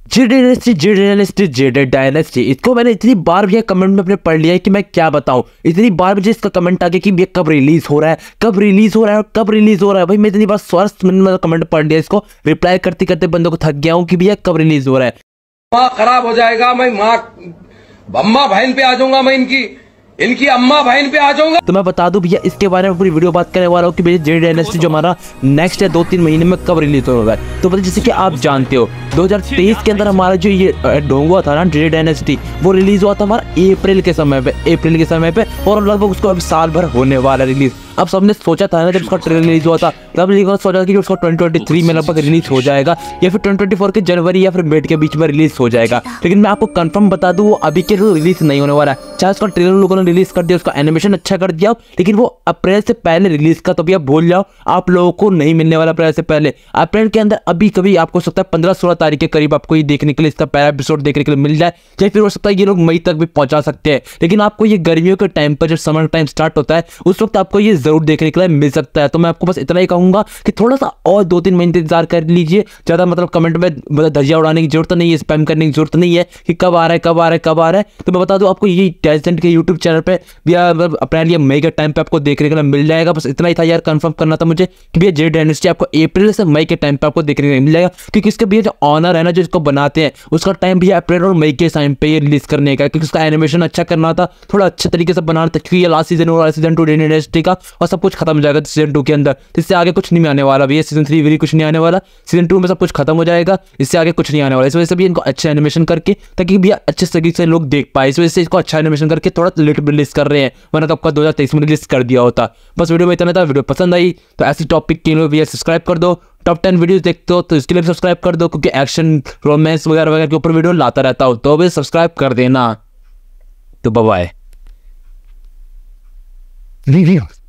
Z dynasty इसको मैंने इतनी बार भैया कमेंट में अपने पढ़ लिया है कि मैं क्या बताऊं। इतनी बार मुझे इसका कमेंट आ गया कि भैया कब रिलीज हो रहा है, कब रिलीज हो रहा है, कब रिलीज हो रहा है। भाई मैं इतनी बार स्वास्थ्य मैंने कमेंट पढ़ लिया, इसको रिप्लाई करते करते बंदों को थक गया हूं कि भैया कब रिलीज हो रहा है। माँ खराब हो जाएगा, मैं माँ अम्मा बहन पे आ जाऊंगा, मैं इनकी अम्मा बहन पे आ जाऊंगा। तो मैं बता दूं भैया इसके बारे में पूरी वीडियो बात करने वाला हूँ कि भैया जेड डायनेस्टी जो हमारा नेक्स्ट है 2-3 महीने में कब रिलीज होगा। तो मतलब जैसे कि आप जानते हो 2023 के अंदर हमारा जो ये डोंगुआ था ना जेड डायनेस्टी, वो रिलीज हुआ था हमारा अप्रैल के समय पे और लगभग उसको अब साल भर होने वाला रिलीज। अब सबने सोचा था ना जब उसका ट्रेलर रिलीज हुआ था तब सोचा था कि उसका 2023 में लगभग रिलीज हो जाएगा या फिर 2024 के जनवरी या फिर मिड के बीच में रिलीज हो जाएगा। लेकिन मैं आपको कंफर्म बता दूं वो अभी के रिलीज नहीं होने वाला है। चाहे उसका ट्रेलर लोगों ने रिलीज कर दिया, उसका एनिमेशन अच्छा कर दिया, लेकिन वो अप्रैल से पहले रिलीज का तो भैया भूल जाओ, आप लोगों को नहीं मिलने वाला अप्रैल से पहले। अप्रैल के अंदर अभी कभी आपको सकता है 15-16 तारीख के करीब आपको ये देखने के लिए इसका पहला एपिसोड देखने के लिए मिल जाए, या फिर हो सकता है ये लोग मई तक भी पहुंचा सकते हैं। लेकिन आपको ये गर्मियों के टाइम पर जब समर टाइम स्टार्ट होता है उस वक्त आपको ये जरूर देखने के लिए मिल सकता है। तो मैं आपको बस इतना ही कहूंगा कि थोड़ा सा और 2-3 महीने इंतजार कर लीजिए। ज्यादा मतलब कमेंट में मतलब धजिया उड़ाने की जरूरत नहीं है, स्पैम करने की जरूरत नहीं है कि कब आ रहा है। तो मैं बता दूं आपको ये टेंसेंट के यूट्यूब चैनल पे भैया मतलब अप्रैल या मई के टाइम पे आपको देखने के लिए मिल जाएगा। बस इतना ही था यार, कंफर्म करना था मुझे कि भैया जेड डायनेस्टी आपको अप्रैल से मई के टाइम पे आपको देखने के लिए मिल जाएगा, क्योंकि इसके भैया जो ऑनर है ना जो इसको बनाते हैं उसका टाइम भैया अप्रैल और मई के टाइम पे रिलीज करने का, क्योंकि उसका एनिमेशन अच्छा करना था, थोड़ा अच्छे तरीके से बनाना था, क्योंकि ये लास्ट सीजन हो सीजन 2 जेड डायनेस्टी का और सब कुछ खत्म हो जाएगा सीजन 2 के अंदर। इससे आगे कुछ नहीं आने वाला भैया, सीजन 3 भी कुछ नहीं आने वाला, सीजन 2 में सब कुछ खत्म हो जाएगा, इससे आगे कुछ नहीं आने वाला। इस वजह से भी इनको अच्छा एनिमेशन करके ताकि भैया अच्छे तरीके से लोग देख पाए, इस वजह से इसको अच्छा एनिमेशन करके थोड़ा लेट रिलीज कर रहे हैं, वरना तो आपका 2023 में रिलीज कर दिया होता। बस वीडियो में इतना था। वीडियो पसंद आई तो ऐसी टॉपिक के लिए भैया सब्सक्राइब कर दो। टॉप 10 वीडियोस देखते हो तो इसके लिए सब्सक्राइब कर दो, क्योंकि एक्शन रोमांस वगैरह के ऊपर वीडियो लाता रहता हो, तो भी सब्सक्राइब कर देना। तो बाय बाय।